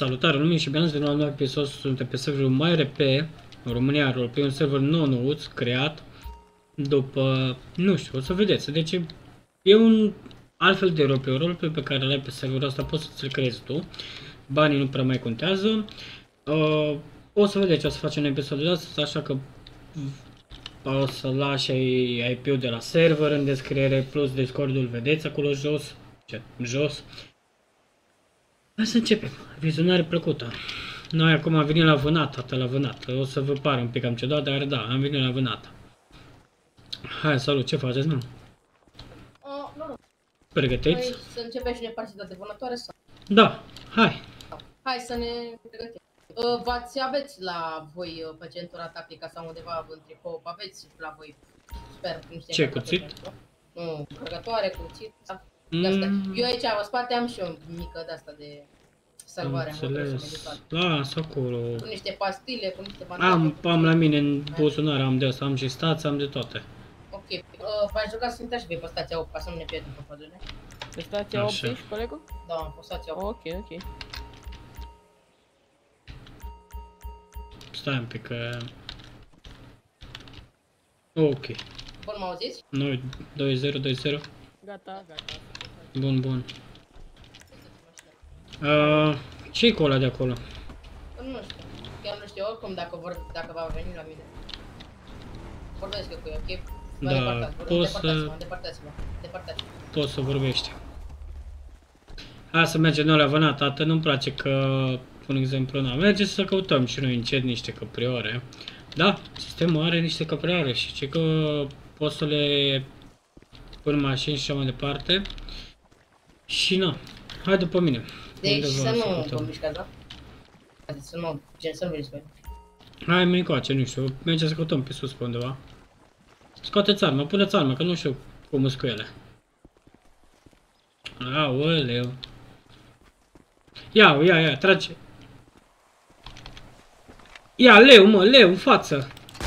Salutare lumii și bine ați venit la un nou episod. Suntem pe serverul MyRP în România Roleplay, un server nou-nouț creat după, nu știu, o să vedeți. Deci e un altfel de roleplay pe care l-ai pe serverul ăsta, poți să-ți-l creezi tu. Banii nu prea mai contează. O să vedeți ce o să facem în episodul ăsta, așa că o să lași IP-ul de la server în descriere, plus Discord-ul, vedeți acolo jos, jos. Hai să începem. Vizionare plăcută. Noi acum am venit la vânat, tată, la vânat. O să vă pară un pic am cedat, dar da, am venit la vânat. Hai, salut, ce faceți, nu? Nu. Pregătiți? Hai să începem și ne partida de vânătoare sau? Da, hai. Hai să ne pregătim. Aveți la voi pe centura tactică sau undeva în tricou, aveți la voi, sper, Ce, cuțit? Nu, încărcătoare, cuțit, Eu aici, în spate, am și o mică de-asta de salvare. Înțeles. Las acolo. Cu niște pastile, cu niște bandaje. Am la mine în buzunar, am de asta, am și stați, am de toate. Ok, v-aș ruga să intrați și voi pe stația 8, ca să nu ne pierdem pe pădure. Pe stația 8 ești, colegul? Da, pe stația 8. Ok. Stai un pic că... Ok. Bun, mă auziți? Noi 2-0. Gata. Bun. Ce-i cu ăla de acolo? Nu știu, chiar nu știu, oricum dacă va veni la mine. Vorbesc eu cu el, ok? Da, Depărtați-mă. Poți să vorbești. Hai să mergem noi la vânat, tată, nu-mi place că, un exemplu, merge să căutăm și noi încet niște căprioare. Da, sistemul are niște căprioare și ce că poți să le pun mașini și așa mai departe. Și na, hai după mine. Deci să nu vă mișcați, da? Să nu veniți pe. Hai, mai încoace, nu știu, mergem să căutăm pe sus pe undeva. Scoateți arma, puneți arma, că nu știu cum sunt cu ele. Aoleu. Ia, trage. Ia, leu, în față.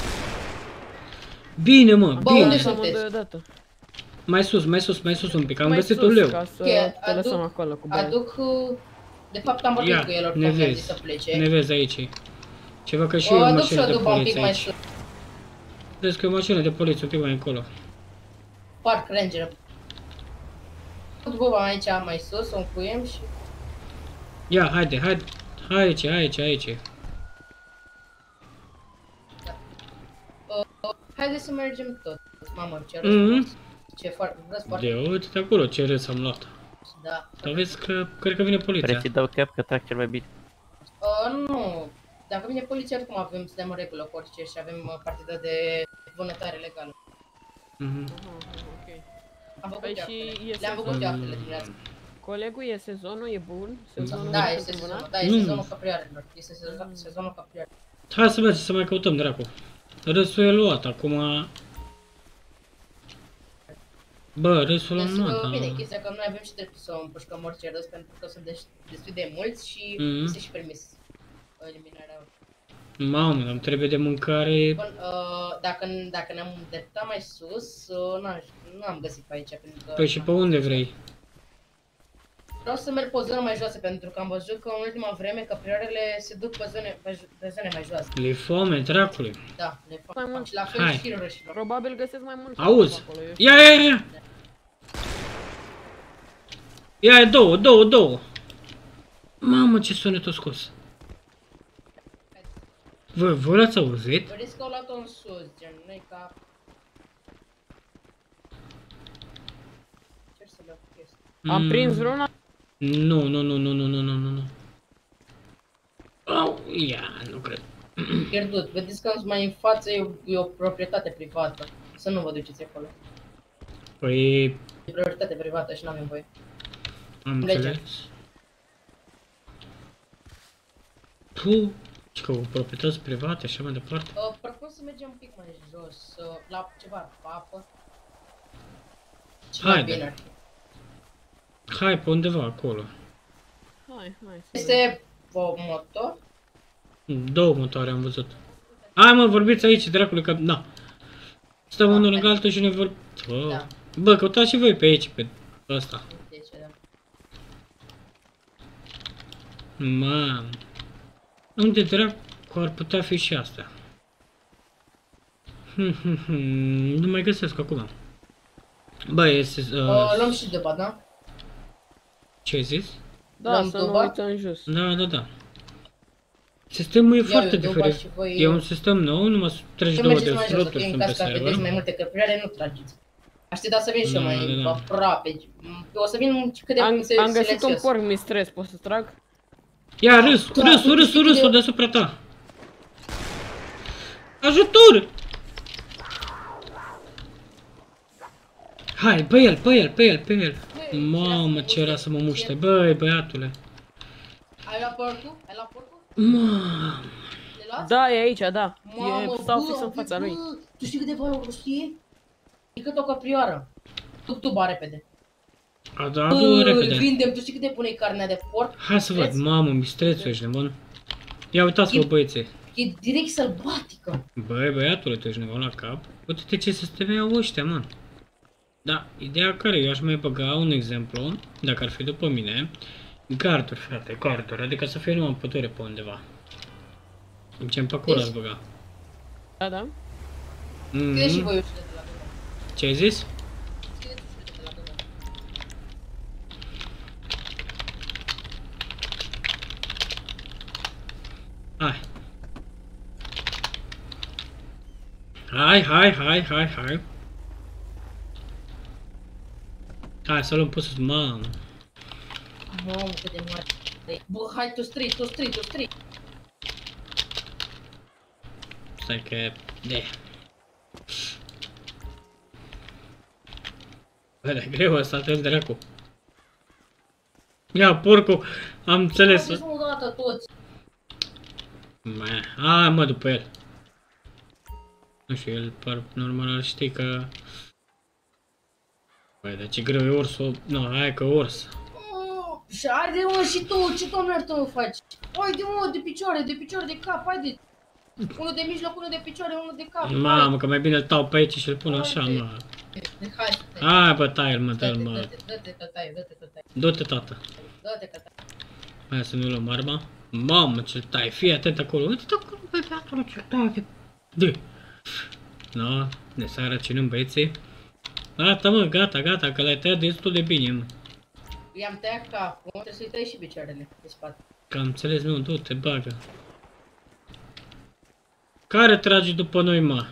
Bine, bine. Unde sunteți? Mai sus un pic, am găsit un leu. Ca să te lăsăm acolo cu banii. De fapt am vorbit cu el oricum, mi-a zis să plece. Ne vezi aici. Ceva că și eu o mașină de poliție aici. Mai Vezi că e o mașină de poliție un pic mai încolo. Park Ranger. După aici mai sus, o încuiem și... Ia, haide. Aici. Haideți să mergem tot. Mamă, ce răspuns. Ce foarte... De uite acolo ce râs am luat. Da. Dar vezi că cred că vine poliția. Vrei să-i dau cap că trag cel mai bine? Nu. Dacă vine poliția, oricum avem, suntem în regulă cu orice și avem partida de vânătoare legală. Ok. Am făcut Păi le-am făcut joaquele dimineața. Colegul, e sezonul, e bun? Sezonul Da, este sezonul, sezonul caprioarelor. Este sezonul caprioarelor. Hai să mergem să mai căutăm, dracu. Râsul e luat, acum... Bă, râsul l-am luat, Bine, chestia că noi avem și dreptul să împușcăm orice râs pentru că sunt destul de mulți și este și permis eliminarea lor. Mamă, îmi trebuie de mâncare... Bun, dacă ne-am îndreptat mai sus, nu am găsit pe aici pentru că... Păi și pe unde vrei? Vreau să merg pe o zonă mai joasă pentru că am văzut că în ultima vreme caprioarele se duc pe zone mai joase. Le foame, dracule. Da, le fac. Mai mult. Și la fel și rășilor. Probabil găsesc mai mult. Auzi? Acolo, Ia! Ia, două. Mamă, ce sunet o scos. Voi l-ați auzit? Vedeți că au luat-o în sus, gen, nu-i ca... Ce să le-au chestii? Am prins vreuna? Nu. Au, ia, nu cred. Pierdut. Vedeți că mai în față e o proprietate privată. Să nu vă duceți acolo. Păi... E proprietate privată și n-avem voie. Am înțeles. Tu, și că proprietăți private și așa mai departe. Propun să mergem un pic mai jos, la ceva apă. Haide. Hai pe undeva acolo. Hai. Este o motor. 2 motoare am văzut. Hai mă, vorbiți aici, dracule, că... Na. Stăm unul lângă altul și ne vor... Da. Bă, căutați și voi pe aici, pe ăsta. Mamă. Unde dracu ar putea fi și asta? Nu mai găsesc acum. Bă, este... Luăm și de bat, da? Ce ai zis? Da, L-am să nu dobat? uităm în jos. Da. Sistemul e foarte eu dobat diferit. și voi- E un sistem nou, numai 32 mergeți de mai jos, ok, sloturi în sunt pe caz că vedeți server. mai multe căprioare, nu trageți. Așteptați să vin și eu Da, mai da. aproape. O să vin cât de Am găsit un silențios. porc mistres, poți să trag? Ia, râsul deasupra ta. Ajutor! Hai, pe el. Mamă, ce era să mă muște. Băi, băiatule. Ai luat porcul? Mamă. Le luați? Da, e aici, da. Mamă, Stau bă, fix în fața bă, lui. Tu știi cât de valoros e? E cât o căprioară. Tu ba repede. Adu repede. Vindem, tu știi cât de bună e carnea de porc? Hai să văd, Vreți? mamă, mistrețul ești nebun. Ia uitați-vă, băieții. E direct sălbatică. Băi, băiatule, tu ești nebun la cap. Uite-te ce sisteme au ăștia, man. Da, ideea care eu aș mai băga un exemplu, dacă ar fi după mine, garduri, frate, garduri, adică să fie numai pădure pe undeva. Ce-mi pe acolo aș băga. Da. Scrieți și voi ușile de la gână. Ce ai zis? Scrieți ușile de la gână. Hai. Hai să luăm pusul, mamă. Mamă, cât de mare. Bă, hai, tu strii. Stai că... De. Bă, dar e greu ăsta, trebuie dracu. Ia, porcul, am înțeles. Haideți o dată toți. Hai mă, după el. Nu știu, el par normal ar ști că... Băi, dar ce greu e ursul. Nu, hai că urs. Și arde mă și tu, ce tomertă faci? Haide mă, de picioare, de cap, haide. Unul de mijloc, unul de picioare, unul de cap. Mamă, că mai bine îl tau pe aici și îl pun așa, mă. Hai, Hai, bă, tai-l, mă, dă-l, mă. dă-te că tai. Du-te, tată. Dă-te că tai. Hai să nu luăm arma. Mamă, ce tai, fii atent acolo. Uite-te acolo, băiatul, ce tai. De. No, ne seara ținând băieții. Gata, mă, gata, că l-ai tăiat destul de bine, mă. I-am tăiat capul, trebuie să-i tăi și picioarele de spate. Că am înțeles, nu, du-te, bagă. Care trage după noi, mă?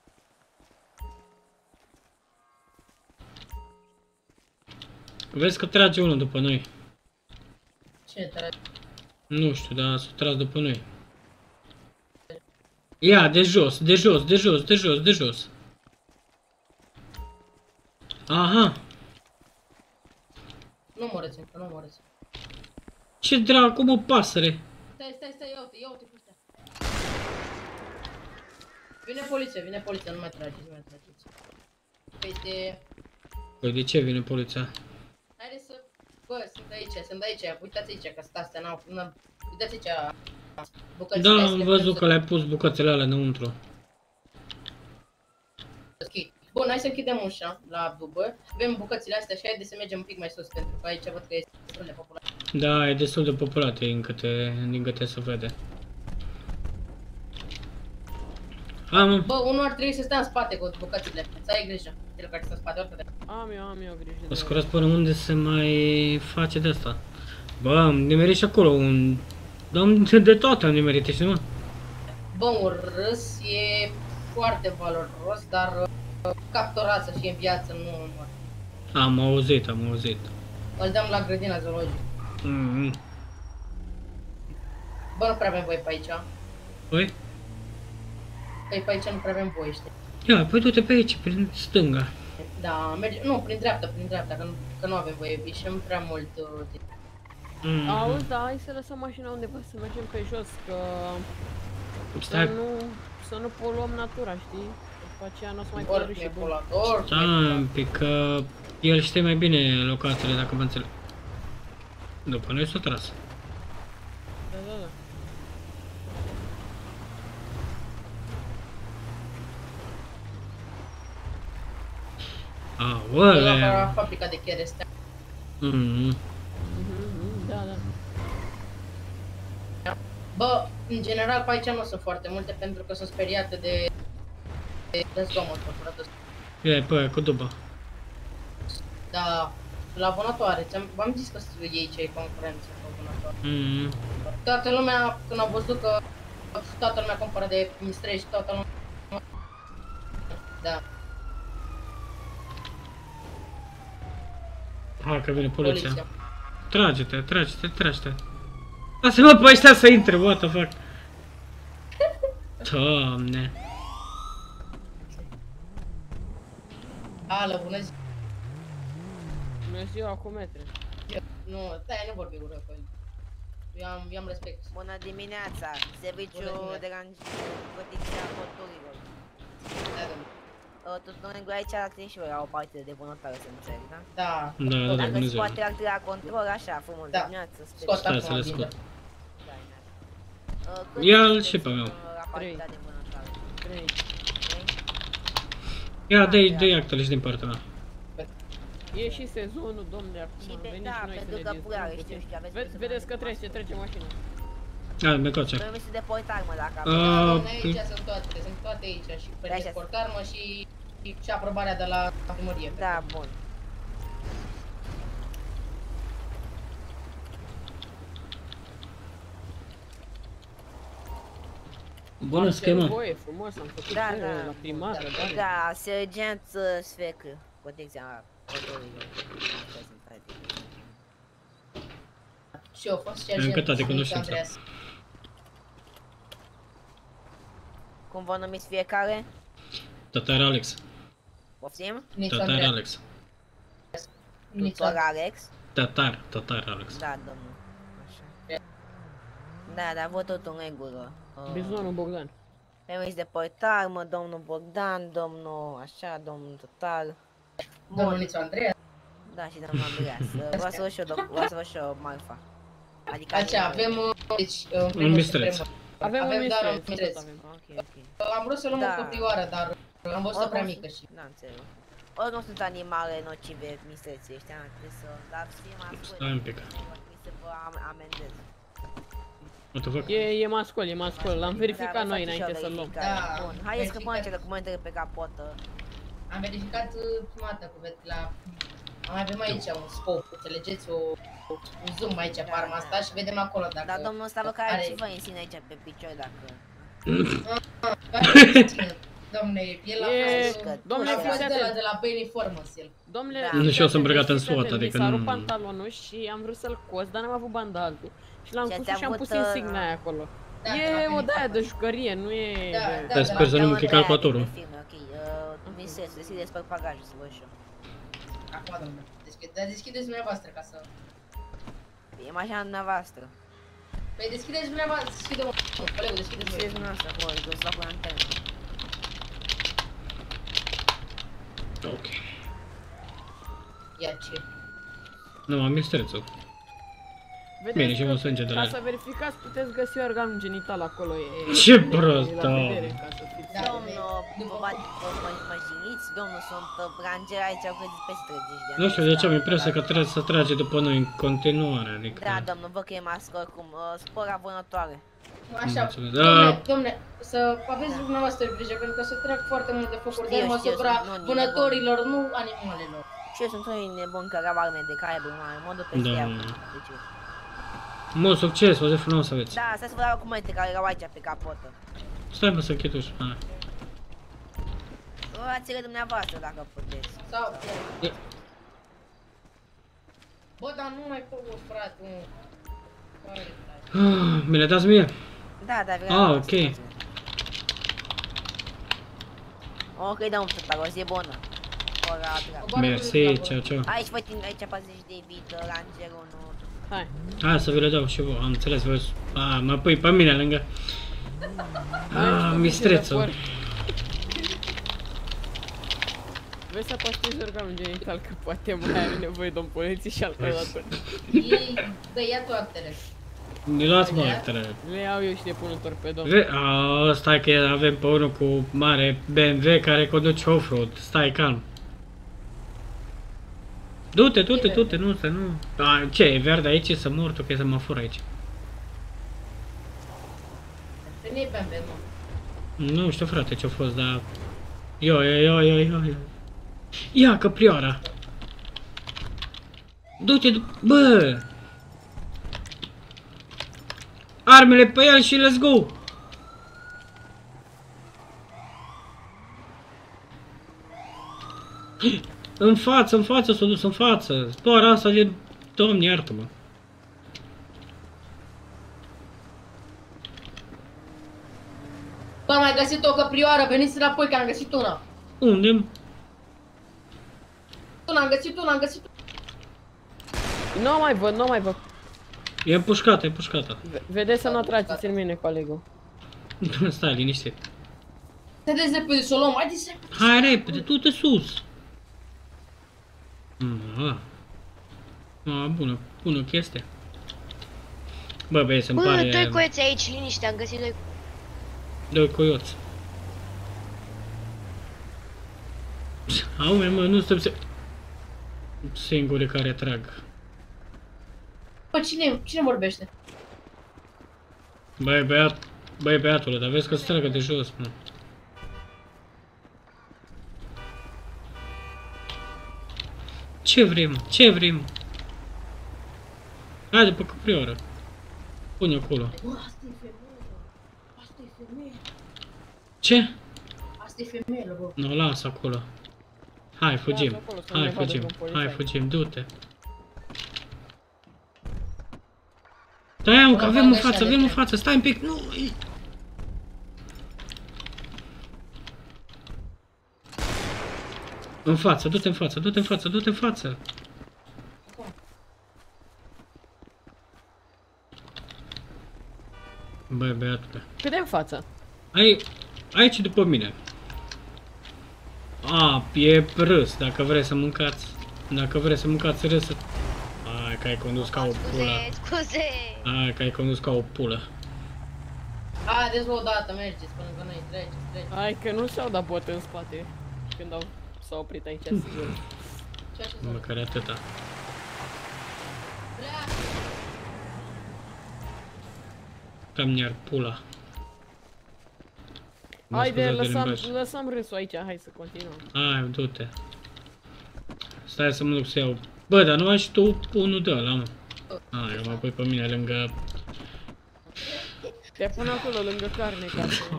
Vezi că trage unul după noi. Cine trage? Nu știu, dar s-a tras după noi. Ia, de jos. Aha. Nu moriți încă, nu moriți. Ce dracu, mă, pasăre. Stai, ia uite cu ăștia. Vine poliția, nu mai trageți. Peste... Păi de ce vine poliția? Haide să... Bă, sunt aici, uitați aici, că sunt astea, n-au... Uitați aici... bucățile Da, astea, am le văzut punem că le-ai pus bucățele alea înăuntru. să schid. Bun, hai să închidem ușa la dubă. Avem bucățile astea și haide să mergem un pic mai sus, pentru că aici văd că este destul de popular. Da, e destul de populat din câte se vede. Hai, mă. Bă, unul ar trebui să stea în spate cu bucățile. Să ai grijă, cel care stă în spate, oricât de... Am eu grijă O de să el. curat până unde se mai face de asta. Bă, am nimerit și acolo un... Am de toate am nimerit, știi, mă? Bă, un râs e foarte valoros, dar capturat să fie în viață nu mor. Am auzit. Îl dăm la grădina zoologică. Bă, nu prea avem voie pe aici. Păi? Păi pe aici nu prea avem voie, știi? Ia, păi du-te pe aici, prin stânga. Da, merge... Nu, prin dreapta, că nu avem voie, ieșim prea mult timp. Auzi, da, hai să lăsăm mașina undeva, să mergem pe jos, că... Stai, Să nu poluăm natura, știi? După aceea nu o să mai fie Ori rușii e buni. polator, stai un pic, că el știe mai bine locațiile, dacă mă înțeleg. După noi s-a tras. Da. Aoleu. la fabrica de cherestea. Da. Bă, în general pe aici nu sunt foarte multe pentru că sunt speriate de zgomotul, frate. E pe aia cu duba. Da, la vânătoare, v-am zis că ei cei concurență cu vânătoare. Toată lumea, când au văzut că toată lumea cumpără de Mistrești, toată lumea... Da. Ha, că vine poliția. Trage-te. Lasă-mă pe ăștia să intre, what the fuck. Doamne. Alo, bună zi. Bună ziua, cu metre. Nu, stai, nu vorbi urât cu el. Eu am respect. Bună dimineața, serviciul de protecția porturilor. Da, domnule. Tu domnule aici la Crișor au o parte de vânătoare, să înțeleg, da? Da. Da, Dacă bună îți ziua. poate activa control, așa, frumos, Da. dimineață, Scot Stai să acum le din scot. Cât Ia-l sunteți și pe meu. La partida de vânătoare. 3. Ia, dă-i actele și din partea mea. E și sezonul, domnule, acum Și am pe, venit da, și noi să pentru ne că purare, distrăm știu, puțin. aveți Vedeți că trece mașina. Hai, mi coace. Permisul de portar, mă, dacă Ah. aveți. Domne, aici sunt toate aici și pe Așa. deportarmă și aprobarea de la primărie. Da, bun. Bună schemă. Voie, frumos, am făcut Da, cerere da. la primară, da. Da, sergent Sfec, protecția porturilor. Asta sunt, frate. Și eu fost Am încătat de Nici cunoștință. Andreas. Cum vă numiți fiecare? Tatar Alex. Poftim? Nici Tatar Andreas. Alex. Nici Tutor Andreas. Alex? Tatar Alex. Da, domnul. Așa. Da, vă tot în regulă. Bizonul Bogdan. Permis de portar, mă, domnul Bogdan, domnul așa, domnul Total. Domnul Bun. Nici Andreas. Da, și domnul Andreas. Vreau să văd și eu Marfa. Adică Așa, avem deci în primul mistreț. suprem. Avem un Avem doar un mistreț, mistreț. tot avem. Ok. Am vrut să luăm Da. o copioară, dar am văzut-o prea Oricum mică și... Da, înțeleg. Ori nu sunt animale nocive, mistreții ăștia, trebuie să... Dar să fie masculi. Stai un pic. Trebuie să vă amendez. What the fuck? E mascul, l-am verificat Da, noi vă faceți înainte și o să-l luăm. verificare. Da, Bun, haideți că verificat. punem documentele pe capotă. Am verificat prima dată cu la... Mai avem aici un scop, înțelegeți? Un zoom aici pe arma asta și vedem acolo dacă... Dar domnul ăsta vă care are- ce vă insine aici pe picior dacă... Domne, el a E- fost... domnule, a fost fiți de la, atent. de la Benny Formos, el. Domnule, Da. Nu, și eu sunt îmbrăcat în fiți SWAT, atent, adică mi s-a nu- rupt pantalonul și am vrut să-l cos, dar n-am avut bandaltul. Și l-am Și pus ați și am avut, pus insigna aia acolo. Da, de la E Benny o daia de Formos. jucărie, nu e... Da, de- da. Dar sper să nu mă fi calculatorul. Ok, Mises, deschideți pe bagajul să văd și eu. Acum, domne, dar deschideți dumneavoastră ca să... E mașina dumneavoastră. Păi deschideți dumneavoastră, deschide-mă, colegul, deschideți Deschideți dumneavoastră. dumneavoastră, voi, dus la curantenă. Ok. Ia ce? Nu, am mistrețul. Vedeți Bine, și că un sânge de la ca el. să verificați puteți găsi organul genital acolo. Ce e prost, la da. vedere, ca să fiți- Da. Domnul, vă jiniți, domnul, sunt rangeri aici, au credit peste 30 de ani. Nu știu de ce am impresia că trebuie să trage după noi în continuare, adică... Da, domnul, vă că e mască oricum, spora vânătoare. Așa, Mulțumesc. domne, să aveți dumneavoastră grijă, pentru că se trag foarte multe focuri de Știu, armă știu, asupra sunt unii vânătorilor, nu animalelor. Și eu sunt unii nebuni care au arme de calibre mare, mă duc peste Da. ea. Deci, Mult succes, o zi frumos aveți. da, stai să vă dau documente care erau aici pe capotă. Stai mă să închid ușa. Hai. Luați-le dumneavoastră dacă puteți. Sau... E. Bă, dar nu mai pot, frate, nu. Hai, frate. Mi le dați mie? Da, da, vreau. Ah, ok. Ok, domnul Tătar, o zi bună. Ora drag. O bară Mersi, cu ciao, ciao. Aici vă tin, aici 40 de bit, Ranger 1. Hai. Hai să vi le dau și vouă, am înțeles, voi... mă pui pe mine lângă... mistrețul. Vrei să păstrezi organul genital, că poate mai are nevoie de un polițist și altă dată. Ei, bă, ia tu actele. Ne luați mă actele. Le iau eu și le pun în torpedon. Stai că avem pe unul cu mare BMW care conduce off-road, stai calm. Du-te, nu, să nu... Ce, e verde aici, să mor tu, că e semafor aici. Cine-i Bembe, mă? Nu știu, frate, ce-a fost, dar... Ia. Ia, căprioara! Du-te, bă! Armele pe el și let's go! În față, s-a dus în față! Spora asta de... Doamne, iartă-mă! Bă, am mai găsit o căprioară, veniți înapoi că am găsit una. Unde? Am găsit una. Nu mai văd. E împușcată. Vedeți să nu atrageți în mine, colegul. Stai, liniștit. Haideți repede să o luăm, haideți repede. Hai repede, du-te sus! Bună chestie. Bă, băieți, îmi pare... Bă, doi coioți aici, liniște, am găsit Doi coioți. Aume, mă, nu stăm singuri care trag. Bă, cine vorbește? Băi, băiatule, dar vezi că se tragă de jos, mă. Ce vrem? Haide pe căprioară. Pune acolo. Bă, asta e femeie. Ce? Asta e femeie, bă. Nu, lasă acolo. Hai, fugim, du-te. Stai, mă, că avem în față, stai un pic, nu! În față, du-te în față. Băi, băiatule. Cât de în față? Aici după mine. E râs, dacă vreți să mâncați. Dacă vreți să mâncați râs. Hai că ai condus ca o pulă. Scuze! Hai că ai condus ca o pulă. Haideți o dată, mergeți până că noi treceți. Hai că nu și-au dat bote în spate. Când s-au oprit aici, sigur. Ce așa Măcar atâta. Cam iar pula. Haide, lăsăm râsul aici, hai să continuăm. Hai, du-te. Stai să mă duc să iau. Bă, dar nu ai și tu unul de ăla, mă. Eu mă pui pe mine lângă... Te pun acolo lângă carne, ca să...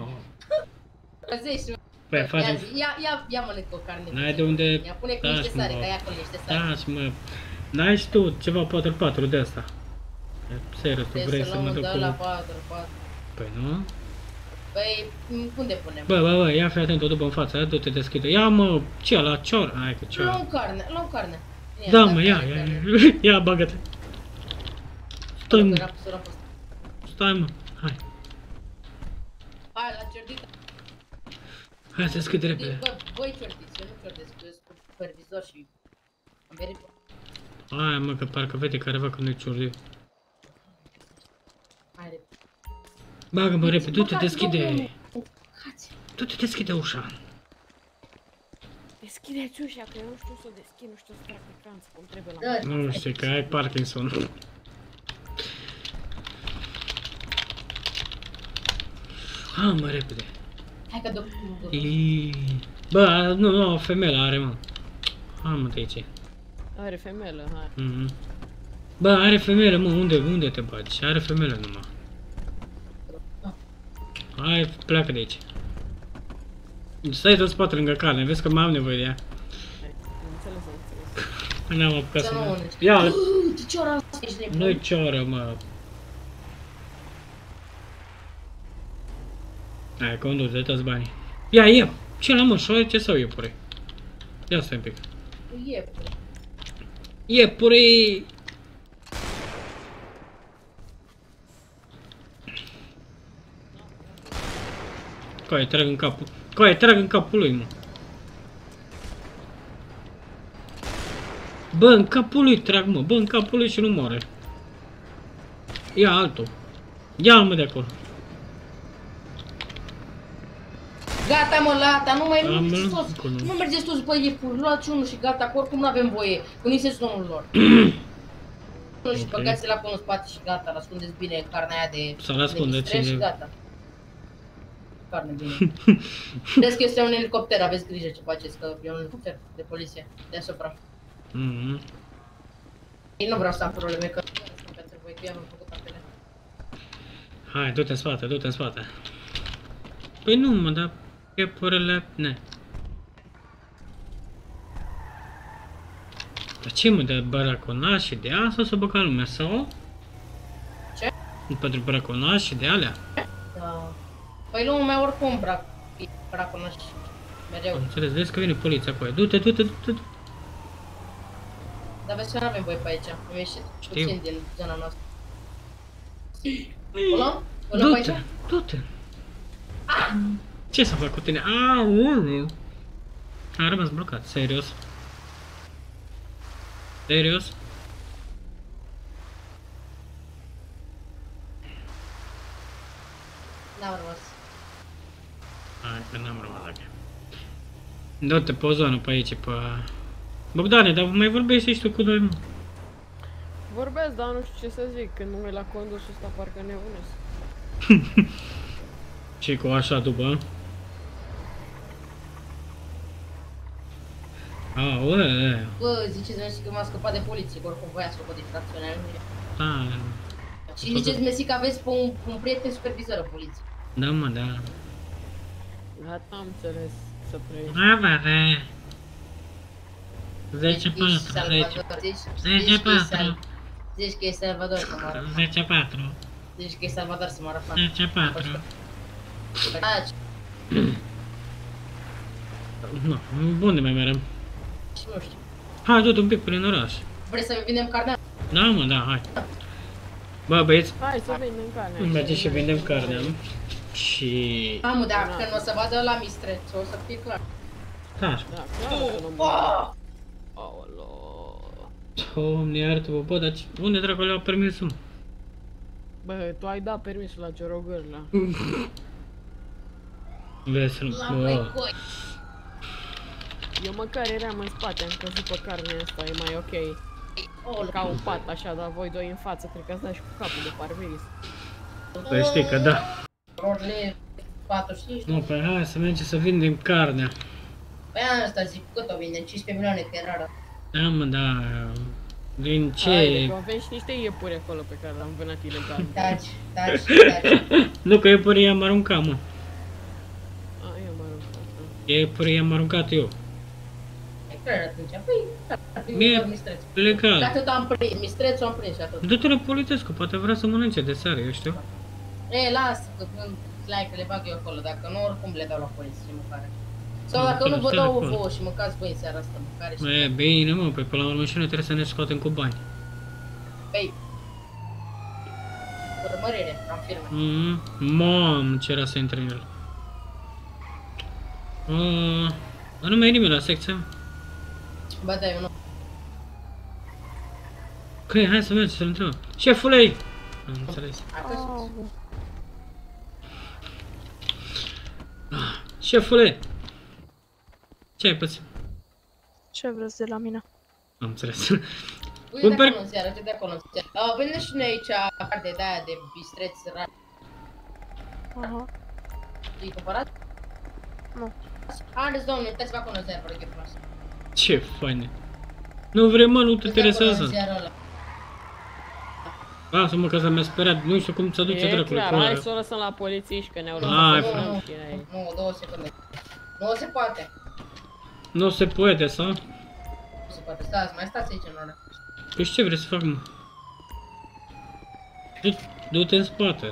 Băi, facem... Ia mănânc o carne. N-ai de unde... Ia pune cu niște sare, că ia acolo niște sare. Taci, mă. N-ai și tu ceva 4x4 de asta. Serios, tu vrei să mă duc cu... la 4x4. Păi nu? Păi, unde punem? Bă, ia fi atent, o după în față, du-te deschide. Ia, mă, ce la cior? Hai că cior. Luăm carne. Da, mă, ia, bagă-te. Stai, mă, hai. Hai, la ciordita. Hai să deschide repede. Bă, voi ciordiți, eu nu ciordesc, eu sunt supervizor și... am verificat. Hai, mă, că parcă vede careva că nu-i ciordi. Hai, repede. Bagă-mă repede, du-te deschide. Du-te deschide ușa. Deschideți ușa, că eu nu știu să o deschid, nu știu să trag ecran, cum trebuie la... Nu știu, că ai Parkinson. Hai, mă, repede. Hai că duc. Bă, nu, femeia are, mă. Hai, mă, de aici. Are femelă, hai. Bă, are femeie, mă, unde te bagi? Are femeie numai. Hai, pleacă de aici. Stai tot spate lângă carne, vezi că mai am nevoie de ea. N-am apucat să mă... Ia! Ce cioră asta ești nebun? Nu-i cioră, mă. Hai, conduce, dă-ți banii. Ia! Ce la mă, șoarece sau iepure? Ia stai un pic. Iepure. Iepure! Coaie, trag în capul. Coaie, trag în capul lui, mă. Bă, în capul lui trag, mă. Bă, în capul lui și nu moare. Ia altul. Ia-l, mă, de acolo. Gata, mă, lata, nu mai mergeți toți. Nu mergeți toți, bă, iepuri. Luați unul și gata, că oricum nu avem voie. Că nu-i sensul domnul lor. Nu și băgați-l acolo în spate și gata, ascundeți bine carnea aia de... Să-l ascundeți și gata. carne, bine. Crezi că este un elicopter, aveți grijă ce faceți, că e un elicopter de poliție deasupra. Ei nu vreau să am probleme, că nu sunt pentru voi, că i-am făcut apele. Hai, du-te în spate, du-te în spate. Păi nu, mă, dar iepurile... Ne. Dar ce, mă, de braconaj și de asta s-o băga lumea, sau? Ce? Pentru braconaj și de alea? Da. Păi lumea oricum braconaj. Mereu. Am înțeles, vezi că vine poliția acolo. Du-te, du-te, du-te. Dar vezi că n-avem voi pe aici. Am ieșit puțin din zona noastră. O luăm? O luăm pe Du-te, aici? du-te. Ce să fac cu tine? Aoleu. Am rămas blocat, serios. Serios? N-am rămas. Hai, că n-am rămas aici. Du-te pe o zonă pe aici, pe... Bogdane, dar mai vorbești și tu cu noi, mă. Vorbesc, dar nu știu ce să zic, când mă uit la condusul ăsta parcă nebunesc. Ce cu așa după? Aoleu. Bă, ziceți Messi că m-a scăpat de poliție, că oricum voi ați făcut infracțiunea. Da, Și ziceți Messi că aveți pe un prieten supervizor în poliție. da, mă, da. Gata, am înțeles să trăiești. Da, bă, da. 10 Ești 4, Salvador, 10 4, zici că e Salvador să mă arăt. 10 4, Zici că e Salvador să mă arăt. 10 4. Taci. Nu, unde mai merem? Și nu știu. Hai, du-te un pic prin oraș. Vrei să vindem carnea? Da, mă, da, hai. Bă, băieți, Hai să vindem carnea. mergem și vindem carnea. Și... Mamă, dar când o să vadă la mistreț, o să fie clar. Da, Da, clar că nu mă... Aoleo. Doamne, iartă-vă, bă, dar unde dracu le-au permisul, mă? Bă, tu ai dat permisul la Ciorogârla. Vezi, La bă. voi coi. Eu măcar eram în spate, am căzut pe carnea asta, e mai ok. Ca un pat așa, dar voi doi în față, cred că ați dat și cu capul de parbriz. Păi știi că da. Rorile 45. Nu, păi hai să mergem să vindem carnea. Păi anul ăsta zic, cât o vindem? 15 milioane, că e rară. Da, mă, da. Din Haide, ce... că avem și niște iepuri acolo pe care l-am vânat ilegal. Taci, taci, taci. Nu, că iepurii i-am aruncat, mă. A, eu mă rog asta. Iepurii i-am aruncat eu. E clar atunci. Păi, Mie mistreț. legal. De atât am prins, mistrețul am prins și atât. Du-te la polițescu, poate vrea să mănânce de seară, eu știu. E, lasă, că că le bag eu acolo, dacă nu, oricum le dau la poliție și mâncare. Sau dacă nu vă dau vouă și mâncați voi în seara asta mâncare și... E, bine, mă, păi până la urmă și noi trebuie să ne scoatem cu bani. Păi... Urmărire, am firme. Mamă, ce era să intre în el. Dar nu mai e nimeni la secție. Ba da, eu nu. Ok, hai să mergem să-l întrebăm. Șefule! Am înțeles. Acasă. Șefule! Ce ai pățit? Ce vreți de la mine? Am înțeles. Uite de acolo în seara, uite de acolo în seara. Vine și noi aici carte de aia de bistreț rari. Aha. I-ai cumpărat? Nu. Haideți, domnule, uitați-vă acolo în seara, vă rog, e frumos. Ce faine. Nu vrem, mă, nu te Uite acolo în interesează. seara ăla. Lasă-mă că s-a mi-a speriat, nu știu cum să duce E dracului clar, cu hai ăla. să o lăsăm la polițiști, că ne-au Hai, lăsat frate. și ei. Nu, 2 secunde. Nu se poate. Nu se poate, sau? Nu se poate. Stați, mai stați aici în oră. Păi ce vrei să fac, mă? Du-te în spate.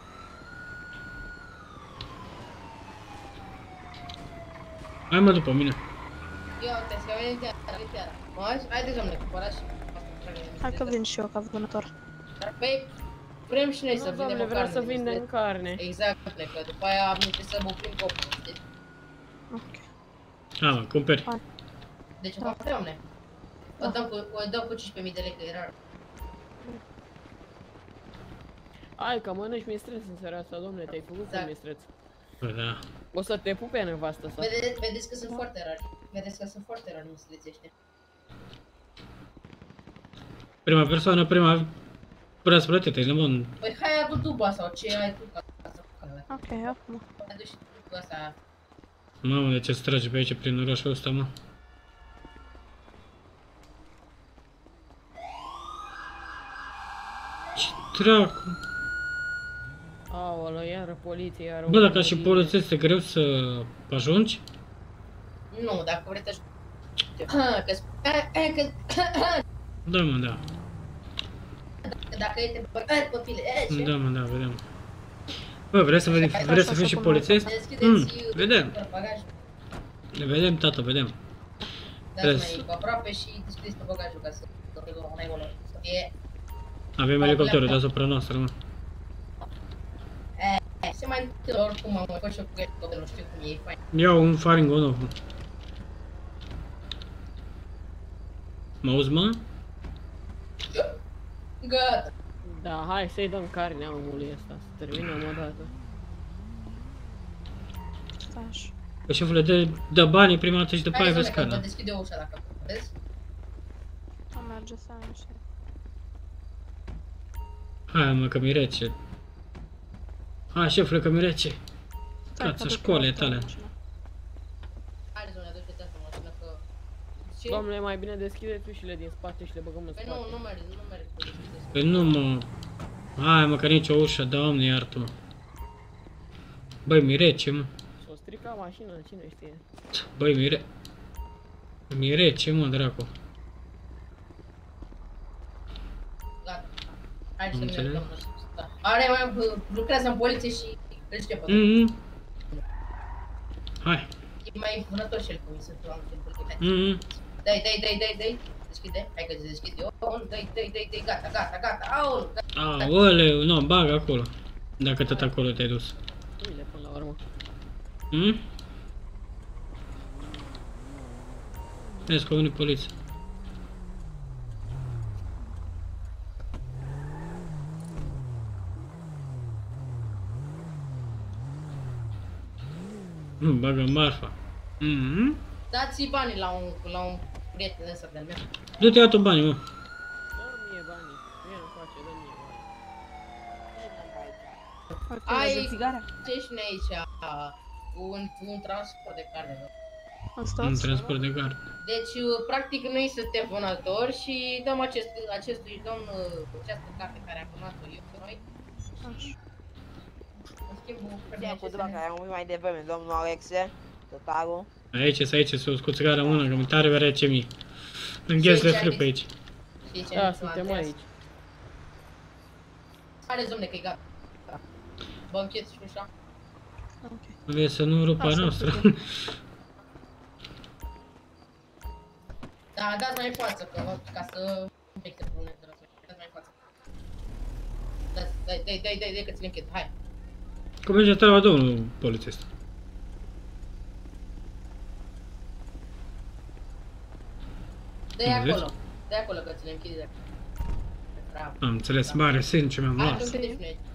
Hai, mă, după mine. Ia uite, că vine seara. Haideți, domnule, cumpărați și... Hai că vin și eu ca vânător. Păi, vrem și noi să Nu, vindem doamne, o vreau carne să de vindem bistreț. carne. Exact, că după aia am trebuie să mă prind copii, știi? Ok. Hai, mă, cumperi. Deci, Da. domne. O dăm cu 15.000 de lei, că e rar. Hai că mănânci mistreț în seara asta, domne, te-ai făcut cu Exact. mistreț. Bă, da. O să te pupe nevastă sa. Vedeți că sunt foarte rari. Vedeți că sunt foarte rari mistreții ăștia. Prima persoană, prima... Preț plătită, ești nebun. Păi hai adu duba sau ce ai tu ca să facă. Ok, acum. Te duci cu ăsta. Mamă, de ce se trage pe aici prin orașul ăsta, mă? Ce dracu? Aolă, iară poliție, iară... Bă, dacă și polițist e greu să ajungi? Nu, dacă vreți să... Da, mă, da. Dacă e te băgat copile, ce? Da, mă, da, vedem. Bă, vrei să fii și polițist? Vedem. Bagajul. Le vedem, tată, vedem. Dați mai aproape și deschideți bagajul ca să mai acolo. Să fie... Avem elicopterul deasupra noastră, mă. Se mai întâmplă oricum, am mai fost și eu cu elicopterul, nu știu cum e, fain. Iau un Faringo nou. Mă auzi, mă? Gata. Da, hai să-i dăm carnea omului ăsta, să terminăm odată. Stai așa. Păi șefule, dă banii prima dată și după aia Hai, vezi zone, că vă carnea. deschide ușa dacă puteți. Am merge să am așa. Hai, mă, că mi-e rece. Hai, șefule, că mi-e rece. Cața școalei tale. Hai, zone, aduceți asta în mașină că... Ce? Domnule, mai bine deschideți ușile din spate și le băgăm în Păi spate. nu merge să deschideți. Păi nu, mă. Hai, mă, că nici o ușă, Doamne, iartă-mă. Băi, mi-e rece, mă. S-o strica mașina, cine știe. Băi, mi-e rece, mă, dracu. Gata. Hai să Înțeleg. mergem. Are mai lucrează în poliție și îl știe pe Mhm. Hai. E mai vânător și el cum sunt oameni în poliție. Mhm. Dai. Deschide. Hai că se deschide. Dai. Gata. Aul. Aoleu, nu, bag acolo. Dacă tot acolo te-ai dus. Uite, până la urmă. Mhm? Vezi că a venit poliția. Bagă marfa. Mhm. Dați banii la un prieten ăsta de-al meu. Du-te, ia tu banii, mă. Dă mie banii. Mie nu face, dă mie banii. Ok, Ai de țigara? ce ești aici? Un transport de carne. Un Stați? transport de gard. Deci, practic, noi suntem vânători și dăm acestui domn această carte care a vânat-o eu pe noi. Așa. În schimb, Ia cu după care am venit mai devreme, domnul Alexe, totalul. Aici, să scoți gara în mână, că mi tare rece mie. Îngheț de fric pe aici. Știi ce Da, nu suntem Andreas? aici. Haide, domne, că e gata. Vă încheți și ușa. Ok. Vrei să nu rupa Asta noastră. putem. Da, dați mai în față, ca să... Un pic de pune, dați mai în față. Dai, că ți-l închid, hai. Cum merge treaba, domnul polițist? Dai Am acolo, dai acolo că ți-l închid de... Bravo. Am înțeles, mare sân ce mi-am Hai, luat. tu închide și noi.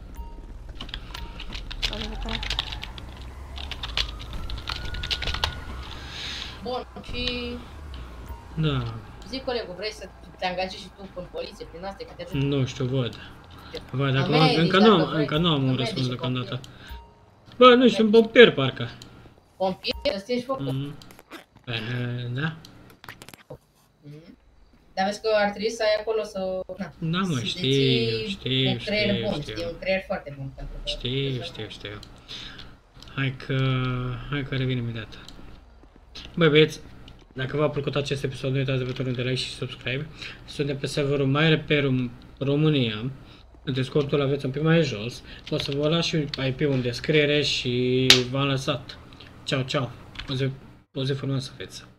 Bun, și... Da, Zic, colegul, vrei să te angajezi și tu în poliție prin astea, că te ajut? nu știu, văd. Văd, acum Medici, încă nu am un medici, răspuns copii. deocamdată. Bă, nu știu, un pompier parcă. Pompier, să stingi focul. Mhm. Da? Mhm. Dar vezi că ar trebui să ai acolo să... Na, Da, mă, să știu, deții un creier știu, bun, știu. știi, un creier foarte bun pentru că... Știu. Hai că revin imediat. Băi băieți, dacă v-a plăcut acest episod, nu uitați de butonul de like și subscribe. Suntem pe serverul MyRP România. Discordul aveți un pic mai jos. O să vă las și IP-ul în descriere și v-am lăsat. Ceau. O zi frumoasă aveți.